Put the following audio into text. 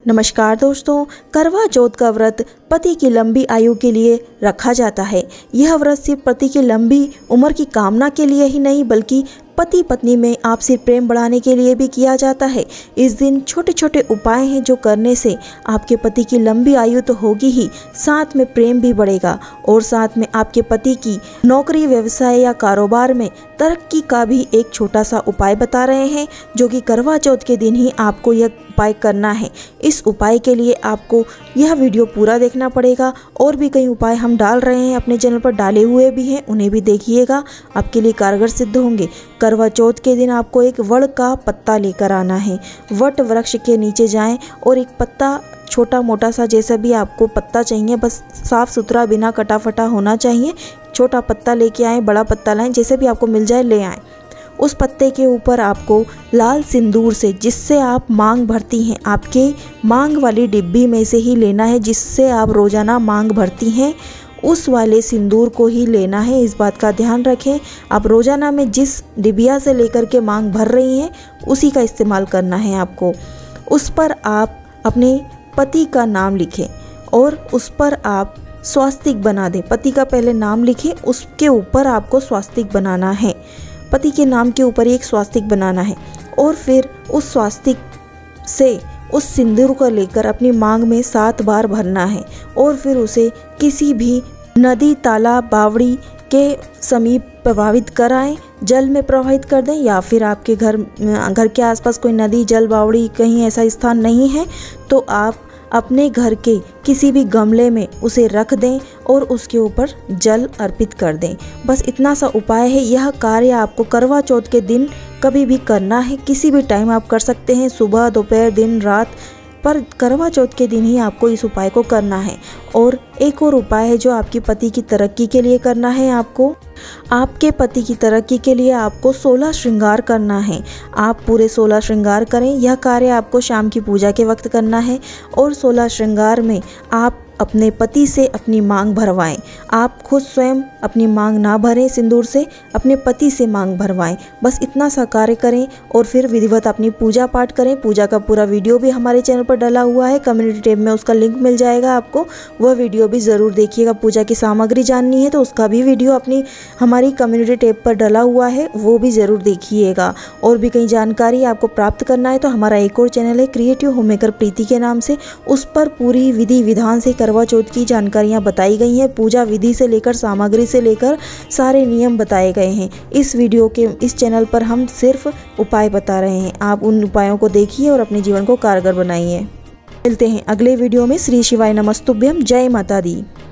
नमस्कार दोस्तों, करवा चौथ का व्रत पति की लंबी आयु के लिए रखा जाता है। यह व्रत सिर्फ पति की लंबी उम्र की कामना के लिए ही नहीं बल्कि पति पत्नी में आपसी प्रेम बढ़ाने के लिए भी किया जाता है। इस दिन छोटे छोटे उपाय हैं जो करने से आपके पति की लंबी आयु तो होगी ही, साथ में प्रेम भी बढ़ेगा और साथ में आपके पति की नौकरी, व्यवसाय या कारोबार में तरक्की का भी एक छोटा सा उपाय बता रहे हैं, जो कि करवा चौथ के दिन ही आपको यह उपाय करना है। इस उपाय के लिए आपको यह वीडियो पूरा देखना पड़ेगा। और भी कई उपाय हम डाल रहे हैं, अपने चैनल पर डाले हुए भी हैं, उन्हें भी देखिएगा, आपके लिए कारगर सिद्ध होंगे। करवा चौथ के दिन आपको एक वड़ का पत्ता लेकर आना है। वट वृक्ष के नीचे जाएं और एक पत्ता, छोटा मोटा सा जैसा भी आपको पत्ता चाहिए, बस साफ सुथरा बिना कटा फटा होना चाहिए। छोटा पत्ता लेके आएँ, बड़ा पत्ता लाएं, जैसे भी आपको मिल जाए ले आएँ। उस पत्ते के ऊपर आपको लाल सिंदूर से, जिससे आप मांग भरती हैं, आपके मांग वाली डिब्बी में से ही लेना है, जिससे आप रोज़ाना मांग भरती हैं, उस वाले सिंदूर को ही लेना है। इस बात का ध्यान रखें, आप रोज़ाना में जिस डिबिया से लेकर के मांग भर रही हैं उसी का इस्तेमाल करना है आपको। उस पर आप अपने पति का नाम लिखें और उस पर आप स्वास्तिक बना दें। पति का पहले नाम लिखें, उसके ऊपर आपको स्वास्तिक बनाना है। पति के नाम के ऊपर एक स्वास्तिक बनाना है और फिर उस स्वास्तिक से उस सिंदूर को लेकर अपनी मांग में 7 बार भरना है और फिर उसे किसी भी नदी, तालाब, बावड़ी के समीप प्रवाहित कराएं, जल में प्रवाहित कर दें, या फिर आपके घर के आसपास कोई नदी, जल, बावड़ी कहीं ऐसा स्थान नहीं है तो आप अपने घर के किसी भी गमले में उसे रख दें और उसके ऊपर जल अर्पित कर दें। बस इतना सा उपाय है। यह कार्य आपको करवा चौथ के दिन कभी भी करना है, किसी भी टाइम आप कर सकते हैं, सुबह, दोपहर, दिन, रात, पर करवा चौथ के दिन ही आपको इस उपाय को करना है। और एक और उपाय है जो आपकी पति की तरक्की के लिए करना है। आपके पति की तरक्की के लिए आपको 16 श्रृंगार करना है। आप पूरे 16 श्रृंगार करें। यह कार्य आपको शाम की पूजा के वक्त करना है और 16 श्रृंगार में आप अपने पति से अपनी मांग भरवाएं। आप खुद स्वयं अपनी मांग ना भरें सिंदूर से, अपने पति से मांग भरवाएं। बस इतना सा कार्य करें और फिर विधिवत अपनी पूजा पाठ करें। पूजा का पूरा वीडियो भी हमारे चैनल पर डला हुआ है, कम्युनिटी टैब में उसका लिंक मिल जाएगा आपको, वह वीडियो भी ज़रूर देखिएगा। पूजा की सामग्री जाननी है तो उसका भी वीडियो हमारी कम्युनिटी टैब पर डला हुआ है, वो भी ज़रूर देखिएगा। और भी कई जानकारी आपको प्राप्त करना है तो हमारा एक और चैनल है क्रिएटिव होममेकर प्रीति के नाम से, उस पर पूरी विधि विधान से करवा चौथ की जानकारियाँ बताई गई हैं। पूजा विधि से लेकर सामग्री से लेकर सारे नियम बताए गए हैं। इस चैनल पर हम सिर्फ उपाय बता रहे हैं, आप उन उपायों को देखिए और अपने जीवन को कारगर बनाइए। मिलते हैं अगले वीडियो में। श्री शिवाय नमस्तुभ्यम। जय माता दी।